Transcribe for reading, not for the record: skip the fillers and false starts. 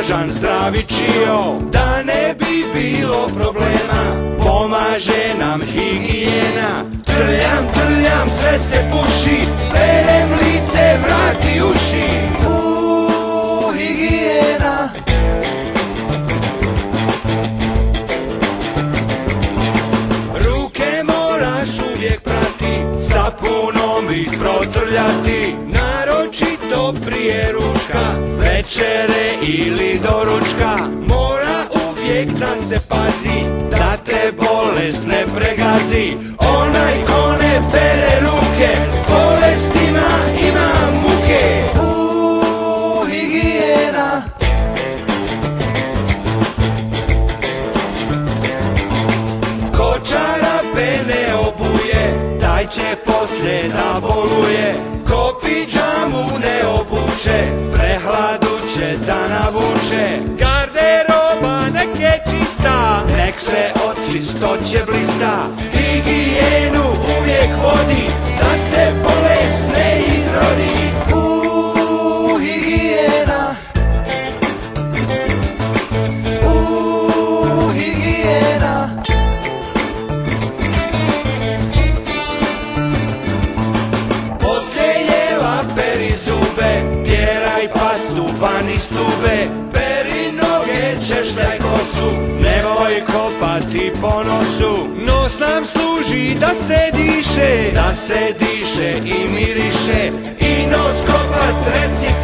važan zdravi čio, da ne bi bilo problema, pomaže nam higijena. Trljam, trljam, sve se puši, perem lice, vrat i uši. Higijena. Ruke moraš uvijek prati, sapunom ih protrljati, naročito prije ručka, večere ili doručka. Mora uvijek da se pazi, da te bolest ne pregazi. Onaj ko ne pere ruke, s bolestima ima muke. Higijena. Ko čarape ne obuje, taj će poslije da boluje. Ko pidžamu ne obuče, prehladu će da navuče. Garderoba nek je čista, nek se od čistoće blista. Higijenu uvijek vodi, da se bolest ne izrodi. Higijena. Higijena. Poslije jela peri zube, tjeraj pastu van iz tube. Peri noge, češljaj kosu, nemoj kopati po nosu. Nos nam služi da se diše, da se diše i miriše. I nos kopat reci